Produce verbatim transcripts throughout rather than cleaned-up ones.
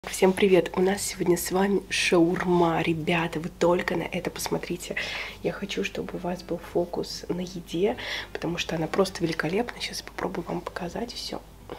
Всем привет! У нас сегодня с вами шаурма. Ребята, вы только на это посмотрите. Я хочу, чтобы у вас был фокус на еде, потому что она просто великолепна. Сейчас я попробую вам показать все.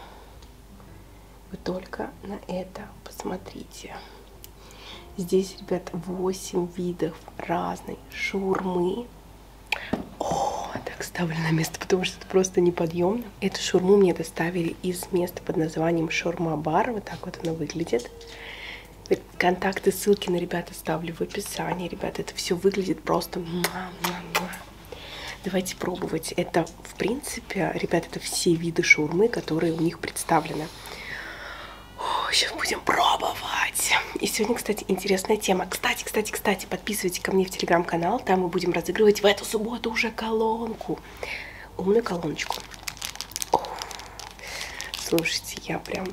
Вы только на это посмотрите. Здесь, ребят, восемь видов разной шаурмы. О, так ставлю на место, потому что это просто неподъемно. Эту шаурму мне доставили из места под названием Шаурма-бар. Вот так вот она выглядит. Контакты, ссылки на ребят оставлю в описании. Ребята, это все выглядит просто... Давайте пробовать. Это, в принципе, ребят, это все виды шаурмы, которые у них представлены. О, сейчас будем пробовать. И сегодня, кстати, интересная тема. Кстати, кстати, кстати, подписывайтесь ко мне в телеграм-канал. Там мы будем разыгрывать в эту субботу уже колонку. Умную колоночку. О, слушайте, я прям...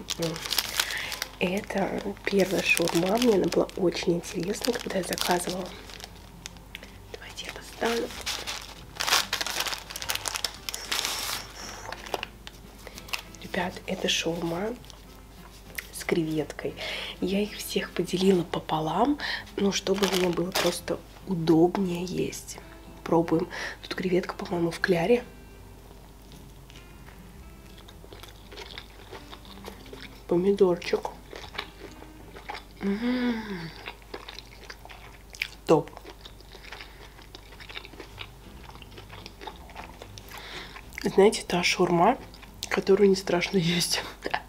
Это первая шаурма. Мне она была очень интересна, когда я заказывала. Давайте я достану. Ребят, это шаурма с креветкой. Я их всех поделила пополам, ну, чтобы мне было просто удобнее есть. Пробуем. Тут креветка, по-моему, в кляре. Помидорчик. М-м-м. Топ. Знаете, та шаурма, которую не страшно есть.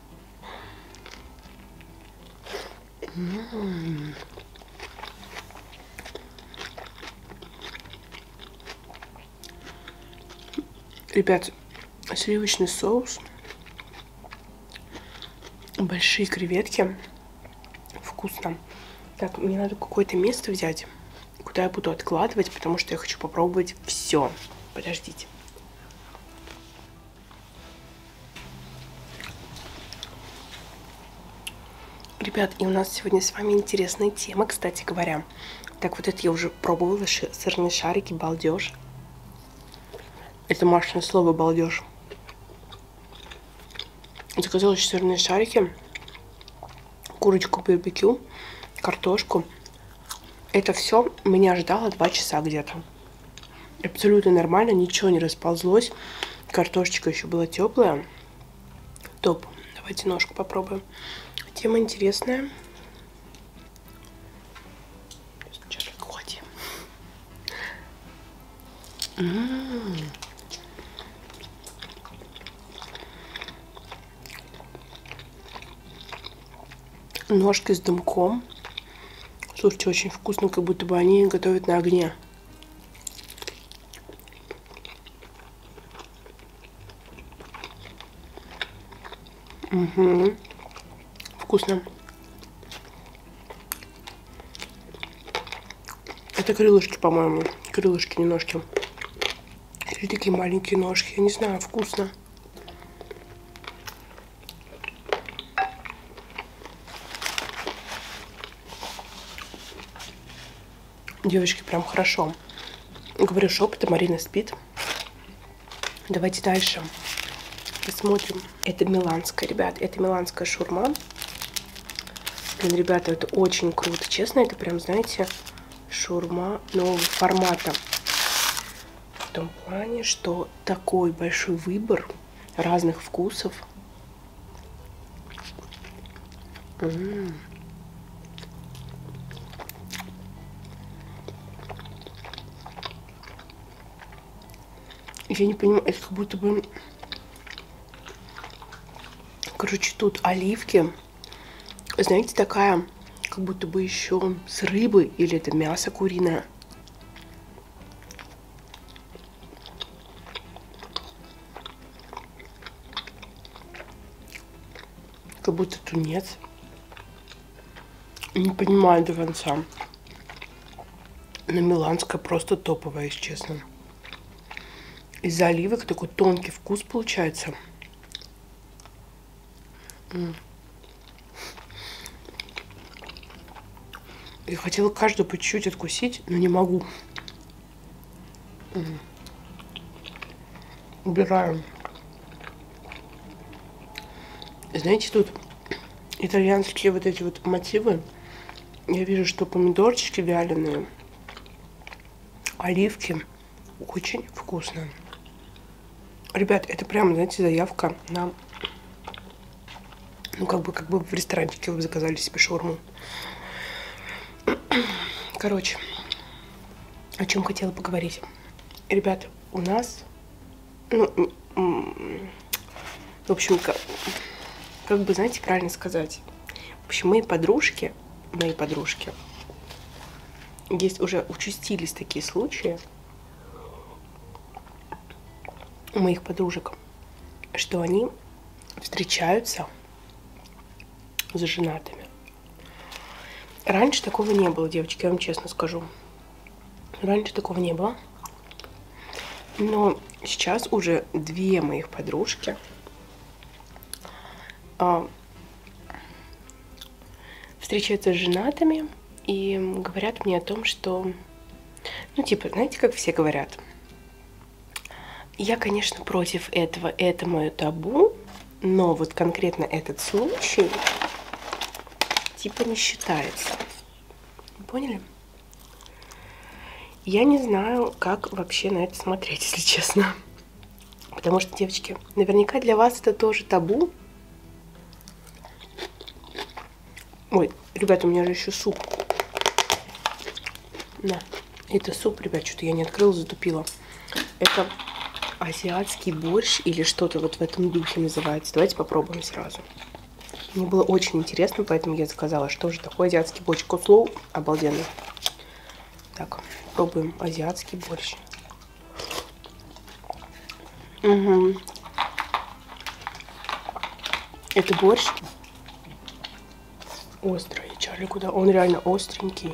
М-м-м. Ребят, сливочный соус, большие креветки. Вкусно. Так, мне надо какое-то место взять, куда я буду откладывать, потому что я хочу попробовать все. Подождите. Ребят, и у нас сегодня с вами интересная тема, кстати говоря. Так, вот это я уже пробовала, сырные шарики, балдеж. Это Машино слово балдеж. Заказала еще сырные шарики, курочку барбекю, картошку. Это все меня ждало два часа где-то. Абсолютно нормально, ничего не расползлось. Картошечка еще была теплая. Топ. Давайте ножку попробуем. Тема интересная. М-м-м. Ножки с дымком. Слушайте, очень вкусно, как будто бы они готовят на огне. Угу. Вкусно. Это крылышки, по-моему. Крылышки, не ножки. Или такие маленькие ножки. Я не знаю, вкусно. Девочки, прям хорошо. Говорю шепотом, Марина спит. Давайте дальше посмотрим. Это миланская, ребят. Это миланская шаурма. Блин, ребята, это очень круто. Честно, это прям, знаете, шаурма нового формата. В том плане, что такой большой выбор разных вкусов. М-м. Я не понимаю, это как будто бы... Короче, тут оливки. Знаете, такая, как будто бы еще с рыбы, или это мясо куриное. Как будто тунец. Не понимаю до конца. Но миланская просто топовая, если честно. Из-за оливок такой тонкий вкус получается. М. Я хотела каждую по чуть-чуть откусить, но не могу. М. Убираем. Знаете, тут итальянские вот эти вот мотивы. Я вижу, что помидорчики вяленые, оливки. Очень вкусно. Ребят, это прям, знаете, заявка на... Ну, как бы, как бы в ресторанчике вы заказали себе шаурму. Короче, о чем хотела поговорить. Ребят, у нас... Ну, в общем, как, как бы, знаете, правильно сказать. В общем, мои подружки, мои подружки, есть уже участились такие случаи у моих подружек, что они встречаются с женатыми. Раньше такого не было, девочки, я вам честно скажу. Раньше такого не было. Но сейчас уже две моих подружки а, встречаются с женатыми и говорят мне о том, что, ну, типа, знаете, как все говорят, я, конечно, против этого, это мое табу, но вот конкретно этот случай, типа, не считается. Поняли? Я не знаю, как вообще на это смотреть, если честно. Потому что, девочки, наверняка для вас это тоже табу. Ой, ребята, у меня же еще суп. Да, это суп, ребят, что-то я не открыла, затупила. Это азиатский борщ или что-то вот в этом духе называется. Давайте попробуем сразу. Мне было очень интересно, поэтому я заказала, что же такое азиатский борщ. Кослоу обалденный. Так, пробуем азиатский борщ. Угу. Это борщ острый. Чарли, куда? Он реально остренький.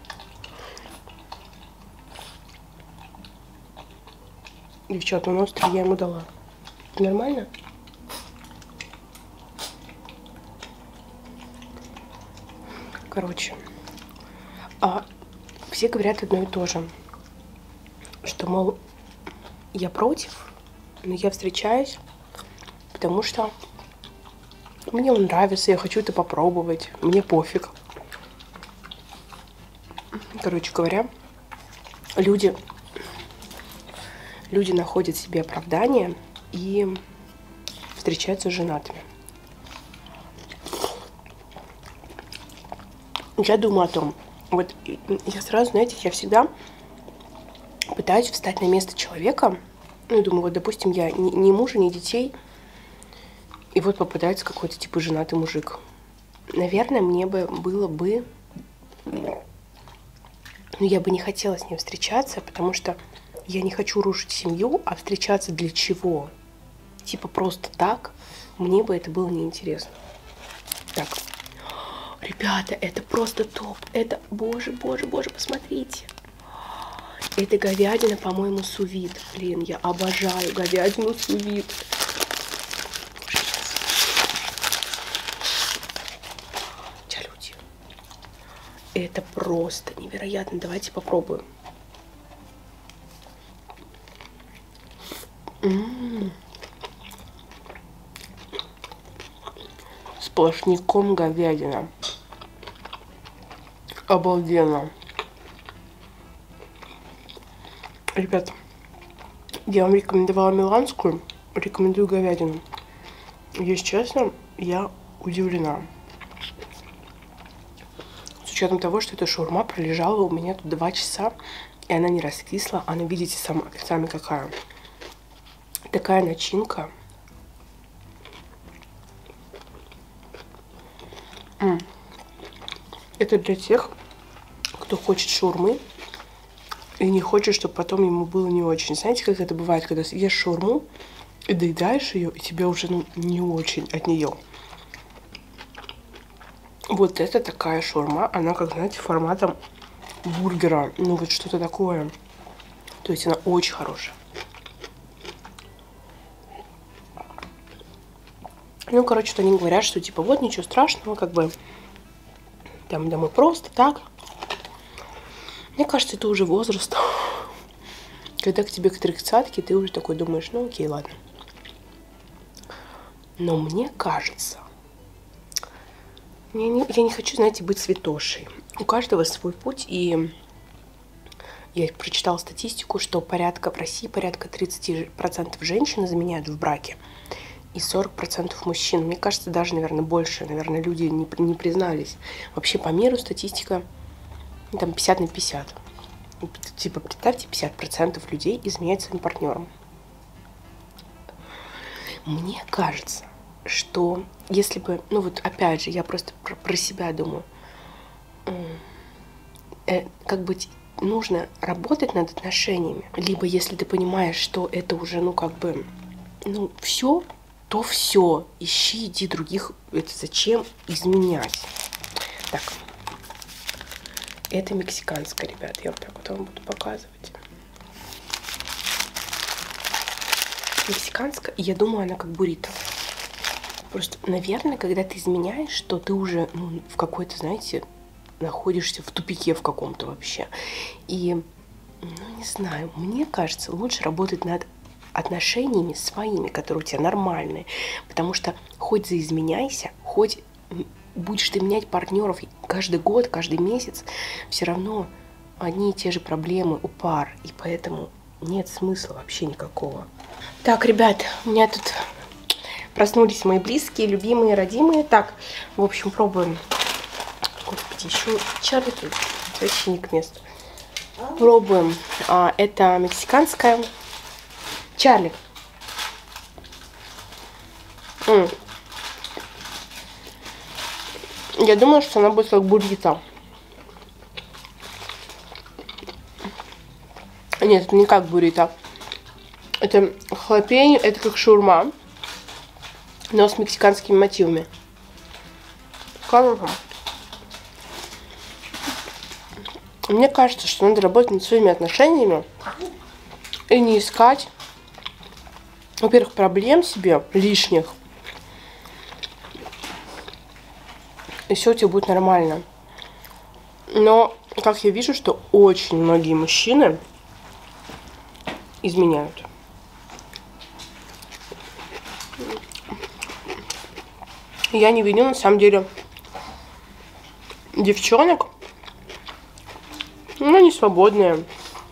Девчат, он острый, я ему дала. Нормально? Короче. А все говорят одно и то же. Что, мол, я против, но я встречаюсь, потому что мне он нравится, я хочу это попробовать, мне пофиг. Короче говоря, люди, люди находят себе оправдание и встречаются с женатыми. Я думаю о том, вот я сразу, знаете, я всегда пытаюсь встать на место человека. Ну, я думаю, вот, допустим, я ни, ни мужа, ни детей, и вот попадается какой-то, типа, женатый мужик. Наверное, мне бы было бы... Ну, я бы не хотела с ним встречаться, потому что я не хочу рушить семью, а встречаться для чего? Типа, просто так? Мне бы это было неинтересно. Так. Ребята, это просто топ. Это, боже, боже, боже, посмотрите. Это говядина, по-моему, сувид. Блин, я обожаю говядину сувид. Чалюти. Это просто невероятно. Давайте попробуем. М-м-м. Сплошняком говядина. Обалденно. Ребят, я вам рекомендовала миланскую, рекомендую говядину. Если честно, я удивлена. С учетом того, что эта шаурма пролежала у меня тут два часа, и она не раскисла. Она, видите, сама, сами какая. Такая начинка. М. Это для тех, кто хочет шаурмы и не хочет, чтобы потом ему было не очень. Знаете, как это бывает, когда ешь шаурму и доедаешь ее, и тебе уже, ну, не очень от нее. Вот это такая шаурма, она, как, знаете, форматом бургера, ну вот что-то такое. То есть она очень хорошая. Ну, короче, что они говорят, что типа вот ничего страшного, как бы там домой просто так. Мне кажется, это уже возраст. Когда к тебе к тридцатке, ты уже такой думаешь, ну окей, ладно. Но мне кажется, Я не, я не хочу, знаете, быть святошей. У каждого свой путь, и я прочитала статистику, что порядка в России порядка тридцать процентов женщин заменяют в браке и сорок процентов мужчин. Мне кажется, даже, наверное, больше, наверное, люди не, не признались. Вообще по миру статистика там пятьдесят на пятьдесят. Типа, представьте, пятьдесят процентов людей изменяют своим партнером. Мне кажется, что если бы, ну вот опять же, я просто про, про себя думаю, э, как бы нужно работать над отношениями, либо если ты понимаешь, что это уже, ну как бы, ну все, то все, ищи, иди других, это зачем изменять? Так, это мексиканская, ребят, я вот так вот вам буду показывать. Мексиканская, и я думаю, она как буррито. Просто, наверное, когда ты изменяешь, что ты уже ну, в какой-то, знаете, находишься в тупике в каком-то вообще. И, ну, не знаю, мне кажется, лучше работать над отношениями своими, которые у тебя нормальные. Потому что хоть заизменяйся, хоть будешь ты менять партнеров каждый год, каждый месяц, все равно одни и те же проблемы у пар. И поэтому нет смысла вообще никакого. Так, ребят, у меня тут проснулись мои близкие, любимые, родимые. Так, в общем, пробуем. Господи, еще Чарли тут вообще не к месту. Пробуем. А, это мексиканская. Чарли. М. Я думаю, что она будет как буррито. Нет, это не как буррито. Это халапеньо, это как шаурма, но с мексиканскими мотивами. Хорошо. Мне кажется, что надо работать над своими отношениями и не искать, во-первых, проблем себе лишних, и все у тебя будет нормально. Но, как я вижу, что очень многие мужчины изменяют. Я не виню, на самом деле, девчонок. Ну, они свободные.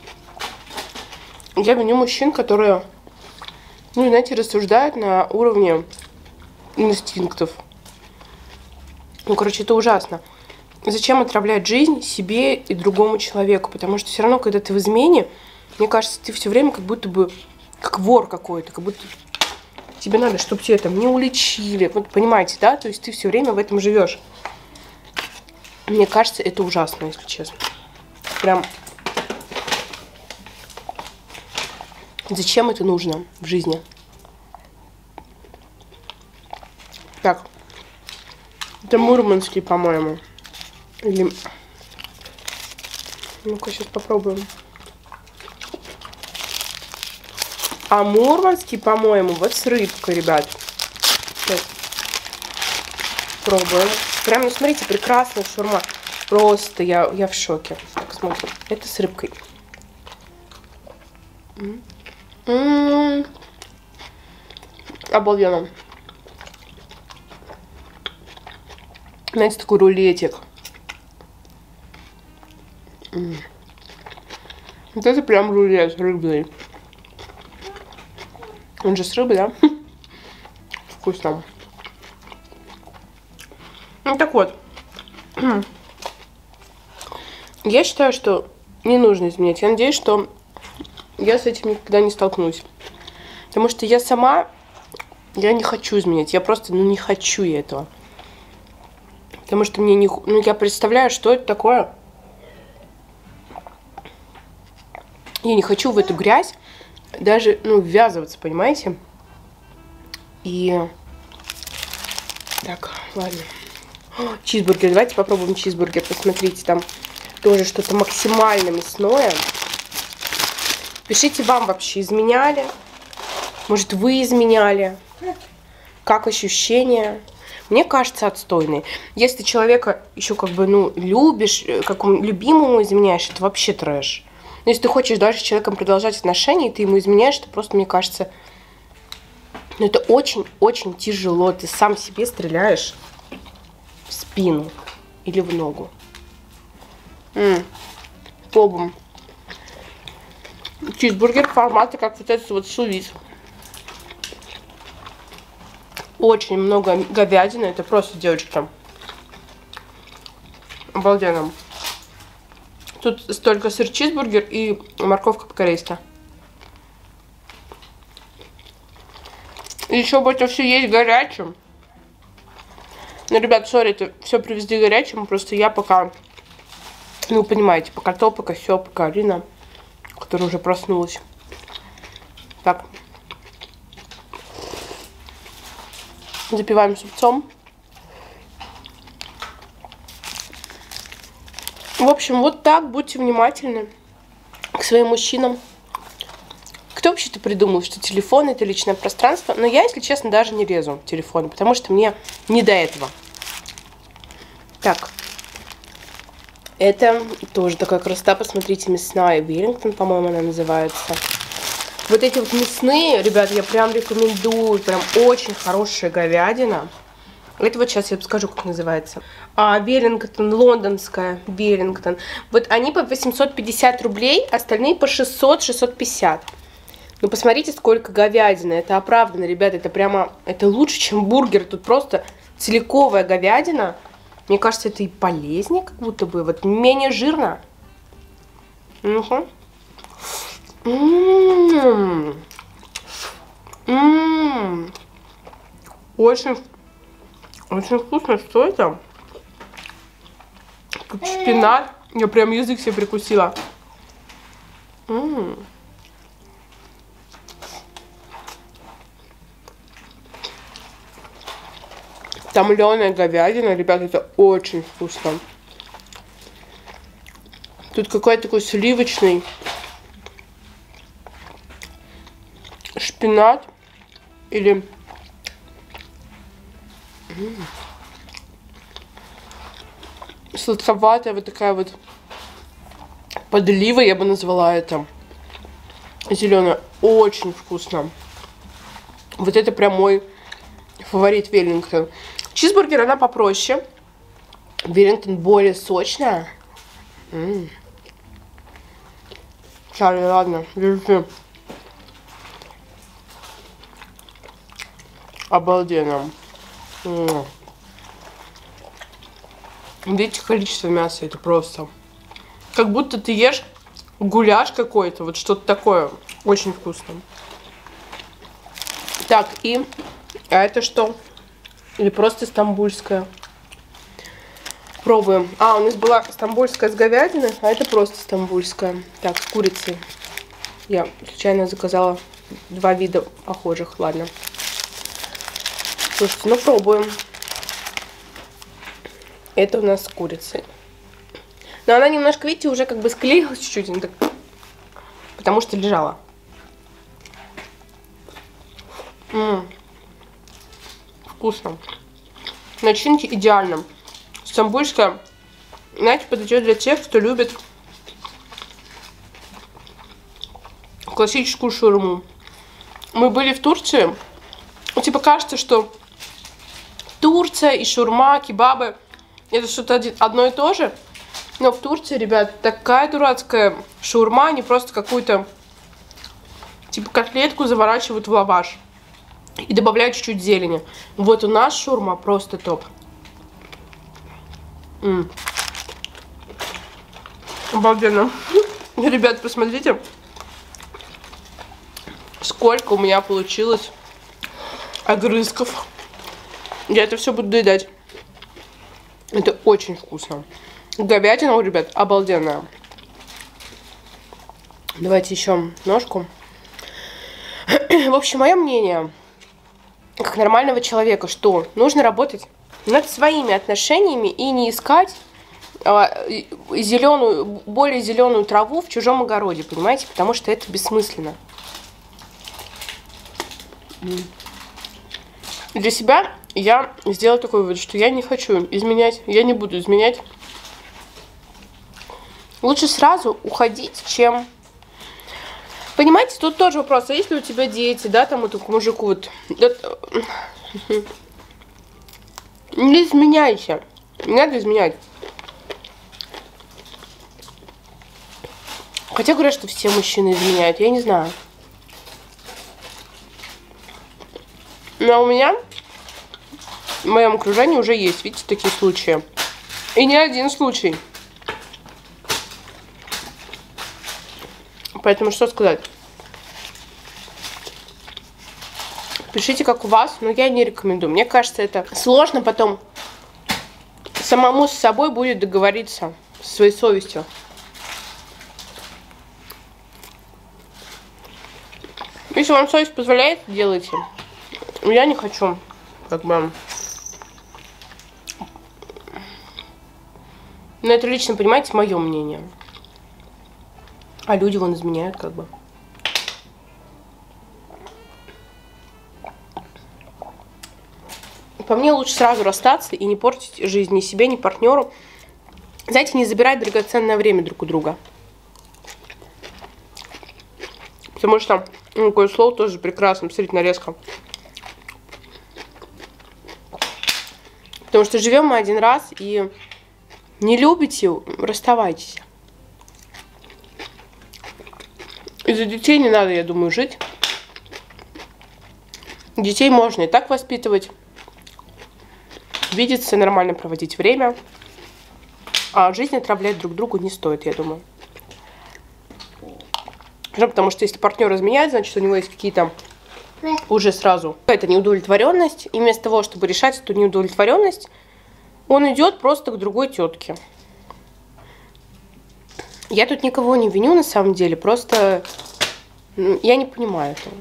Я виню мужчин, которые, ну, знаете, рассуждают на уровне инстинктов. Ну, короче, это ужасно. Зачем отравлять жизнь себе и другому человеку? Потому что все равно, когда ты в измене, мне кажется, ты все время как будто бы как вор какой-то, как будто тебе надо, чтобы тебя там не уличили. Вот понимаете, да? То есть ты все время в этом живешь. Мне кажется, это ужасно, если честно. Прям. Зачем это нужно в жизни? Так. Это мурманский, по-моему. Или... Ну-ка, сейчас попробуем. А мурманский, по-моему, вот с рыбкой, ребят. Сейчас. Пробуем. Прям, ну, смотрите, прекрасная шаурма. Просто я, я в шоке. Так, смотрим. Это с рыбкой. М-м-м. Обалденно. Знаете, такой рулетик. М-м. Вот это прям рулет рыбный. Он же с рыбой, да? Вкусно. Ну так вот. Я считаю, что не нужно изменять. Я надеюсь, что я с этим никогда не столкнусь. Потому что я сама, я не хочу изменять. Я просто, ну, не хочу я этого. Потому что мне не... Ну, я представляю, что это такое. Я не хочу в эту грязь даже, ну, ввязываться, понимаете? И... Так, ладно. О, чизбургер. Давайте попробуем чизбургер. Посмотрите, там тоже что-то максимально мясное. Пишите, вам вообще изменяли? Может, вы изменяли? Как ощущения? Мне кажется, отстойные. Если человека еще как бы, ну, любишь, как любимому изменяешь, это вообще трэш. Но если ты хочешь дальше с человеком продолжать отношения, и ты ему изменяешь, то просто, мне кажется, ну, это очень-очень тяжело. Ты сам себе стреляешь в спину. спину или в ногу. М-м. Пробуем. Чизбургер в формате, как вот этот вот сувис. Очень много говядины. Это просто, девочки, обалденно. Тут столько сыр чизбургер и морковка по-корейски. Еще бы это все есть горячим. Ну, ребят, сори, это все привезли горячим. Просто я пока, ну, понимаете, пока то, пока все, пока Алина, которая уже проснулась. Так. Запиваем супцом. В общем, вот так. Будьте внимательны к своим мужчинам. Кто вообще-то придумал, что телефон — это личное пространство? Но я, если честно, даже не лезу в телефон, потому что мне не до этого. Так. Это тоже такая красота. Посмотрите, мясная Веллингтон, по-моему, она называется. Вот эти вот мясные, ребят, я прям рекомендую. Прям очень хорошая говядина. Это вот сейчас я скажу, как называется. А, Веллингтон, лондонская Веллингтон. Вот они по восемьсот пятьдесят рублей, остальные по шестьсот — шестьсот пятьдесят. Ну, посмотрите, сколько говядины. Это оправданно, ребята. Это прямо, это лучше, чем бургер. Тут просто целиковая говядина. Мне кажется, это и полезнее, как будто бы. Вот менее жирно. Ну-ка. М-м-м. М-м-м. Очень, очень вкусно. Что это? Тут шпинат. Я прям язык себе прикусила. М-м. Томленая говядина, ребята, это очень вкусно. Тут какой-то такой сливочный шпинат или сладковатая вот такая вот подлива, я бы назвала это. Зеленая. Очень вкусно. Вот это прям мой фаворит Веллингтон. Чизбургер, она попроще. Веллингтон более сочная. М-м. Чарли, ладно, держи. Обалденно. М-м. Видите, количество мяса, это просто как будто ты ешь гуляш какой-то, вот что-то такое. Очень вкусно. Так, и а это что? Или просто стамбульская? Пробуем. А, у нас была стамбульская с говядиной, а это просто стамбульская. Так, с курицей. Я случайно заказала два вида похожих. Ладно. Слушайте, ну пробуем. Это у нас с курицей. Но она немножко, видите, уже как бы склеилась чуть-чуть. Так... Потому что лежала. М-м. Вкусно. Начинки идеально. Стамбульская, знаете, подойдет для тех, кто любит классическую шаурму. Мы были в Турции. Типа кажется, что Турция и шаурма, кебабы это что-то одно и то же. Но в Турции, ребят, такая дурацкая шаурма, они просто какую-то типа котлетку заворачивают в лаваш. И добавляю чуть-чуть зелени. Вот у нас шаурма просто топ. М-м. Обалденно. Ребят, посмотрите, сколько у меня получилось огрызков. Я это все буду доедать. Это очень вкусно. Говядина, у ребят, обалденная. Давайте еще ножку. В общем, мое мнение как нормального человека, что нужно работать над своими отношениями и не искать а, зеленую, более зеленую траву в чужом огороде, понимаете? Потому что это бессмысленно. Для себя я сделала такой вывод, что я не хочу изменять, я не буду изменять. Лучше сразу уходить, чем... Понимаете, тут тоже вопрос, а если у тебя дети, да, там вот к мужику вот... Не изменяйся. Не надо изменять. Хотя говорят, что все мужчины изменяют. Я не знаю. Но у меня в моем окружении уже есть, видите, такие случаи. И не один случай. Поэтому что сказать? Пишите, как у вас, но я не рекомендую. Мне кажется, это сложно потом самому с собой будет договориться, со своей совестью. Если вам совесть позволяет, делайте. Я не хочу, как бы. Но это лично, понимаете, мое мнение. А люди вон изменяют, как бы. По мне лучше сразу расстаться и не портить жизнь ни себе, ни партнеру. Знаете, не забирать драгоценное время друг у друга. Потому что, ну, такое слово тоже прекрасно. Посмотрите, нарезка. Потому что живем мы один раз, и не любите, расставайтесь. Из-за детей не надо, я думаю, жить. Детей можно и так воспитывать. Видеться, нормально проводить время. А жизнь отравлять друг другу не стоит, я думаю. Ну, потому что если партнер изменяет, значит, у него есть какие-то уже сразу какая-то неудовлетворенность. И вместо того, чтобы решать эту неудовлетворенность, он идет просто к другой тетке. Я тут никого не виню, на самом деле. Просто ну, я не понимаю этого.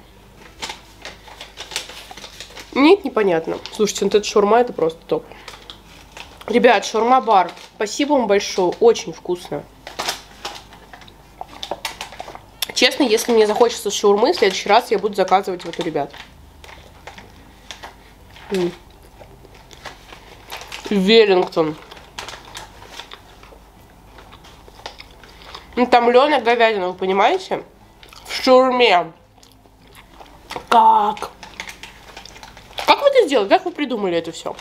Нет, непонятно. Слушайте, вот эта шаурма, это просто топ. Ребят, шаурма-бар. Спасибо вам большое. Очень вкусно. Честно, если мне захочется шаурмы, в следующий раз я буду заказывать вот у ребят. М. Веллингтон. Ну, там лёная говядина, вы понимаете? В шаурме. Как? Как вы это сделали? Как вы придумали это все?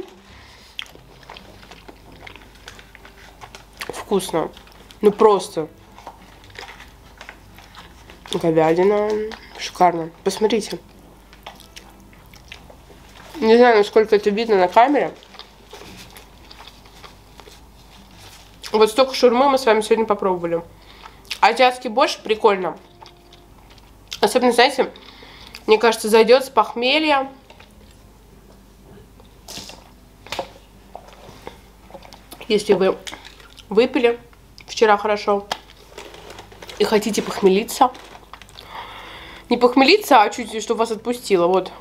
Вкусно. Ну просто. Говядина. Шикарно. Посмотрите. Не знаю, насколько это видно на камере. Вот столько шаурмы мы с вами сегодня попробовали. Азиатский борщ прикольно. Особенно, знаете, мне кажется, зайдет с похмелья. Если вы выпили вчера хорошо и хотите похмелиться. Не похмелиться, а чуть, чтобы вас отпустило. Вот.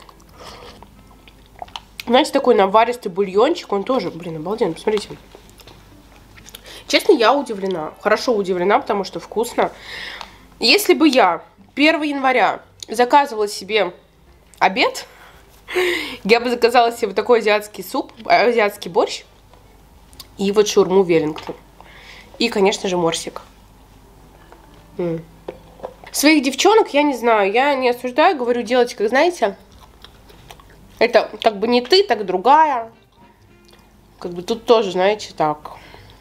Знаете, такой наваристый бульончик. Он тоже, блин, обалденно. Посмотрите. Честно, я удивлена. Хорошо удивлена, потому что вкусно. Если бы я первого января заказывала себе обед, я бы заказала себе вот такой азиатский суп, азиатский борщ. И вот шаурму Веллингтон. И, конечно же, морсик. М. Своих девчонок, я не знаю, я не осуждаю, говорю, делайте, как знаете. Это как бы не ты, так другая. Как бы тут тоже, знаете, так.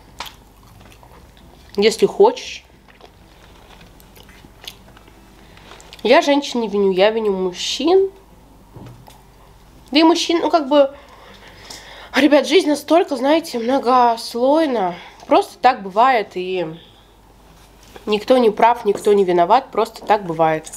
Если хочешь. Я женщин не виню, я виню мужчин. Да и мужчин, ну как бы... Ребят, жизнь настолько, знаете, многослойна. Просто так бывает, и никто не прав, никто не виноват, просто так бывает.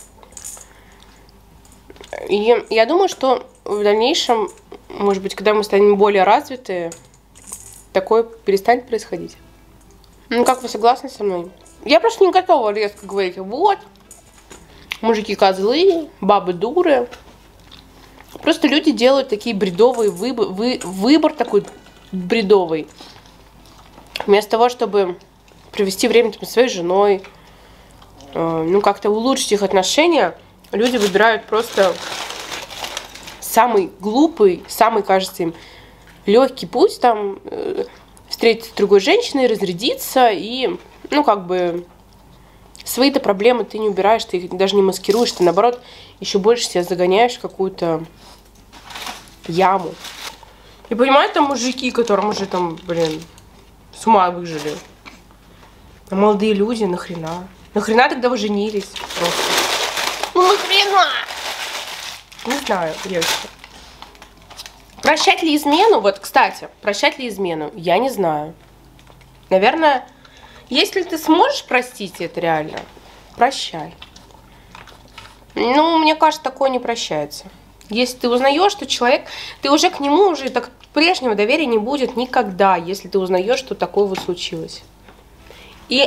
И я думаю, что в дальнейшем, может быть, когда мы станем более развиты, такое перестанет происходить. Ну, как вы согласны со мной? Я просто не готова резко говорить, вот, мужики козлы, бабы дуры. Просто люди делают такие бредовые выбор, вы, выбор такой бредовый. Вместо того, чтобы провести время там, со своей женой, э, ну, как-то улучшить их отношения, люди выбирают просто самый глупый, самый, кажется им, легкий путь, там, э, встретиться с другой женщиной, разрядиться и, ну, как бы, свои-то проблемы ты не убираешь, ты их даже не маскируешь, ты, наоборот, еще больше себя загоняешь в какую-то яму. И понимаете, там мужики, которым уже там, блин, с ума выжили. А молодые люди, нахрена? Нахрена тогда вы женились? Просто. Ну нахрена? Не знаю, девочки. Прощать ли измену? Вот, кстати, прощать ли измену? Я не знаю. Наверное, если ты сможешь простить это реально, прощай. Ну, мне кажется, такое не прощается. Если ты узнаешь, что человек, ты уже к нему уже так прежнего доверия не будет никогда, если ты узнаешь, что такое вот случилось. И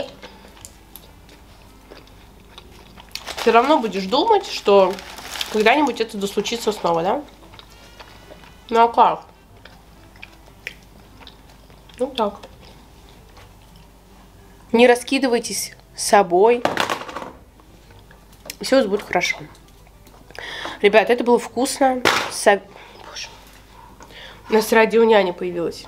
все равно будешь думать, что когда-нибудь это да случится снова, да? Ну а как? Ну так. Не раскидывайтесь собой. Все будет хорошо. Ребят, это было вкусно. Со... Боже. У нас радио няня появилась.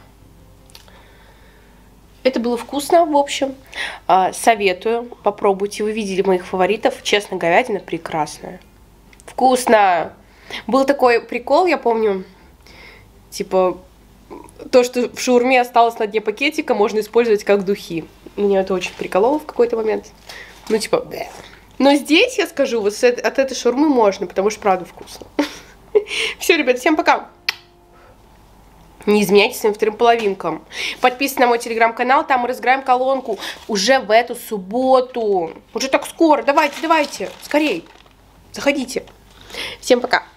Это было вкусно, в общем. Советую. Попробуйте. Вы видели моих фаворитов. Честно, говядина прекрасная. Вкусно! Был такой прикол, я помню. Типа, то, что в шаурме осталось на дне пакетика, можно использовать как духи. Меня это очень прикололо в какой-то момент. Ну, типа, бэ. Но здесь, я скажу, вот от этой шаурмы можно, потому что правда вкусно. Все, ребят, всем пока. Не изменяйте своим вторым половинкам. Подписывайтесь на мой телеграм-канал, там мы разыграем колонку уже в эту субботу. Уже так скоро. Давайте, давайте, скорей. Заходите. Всем пока.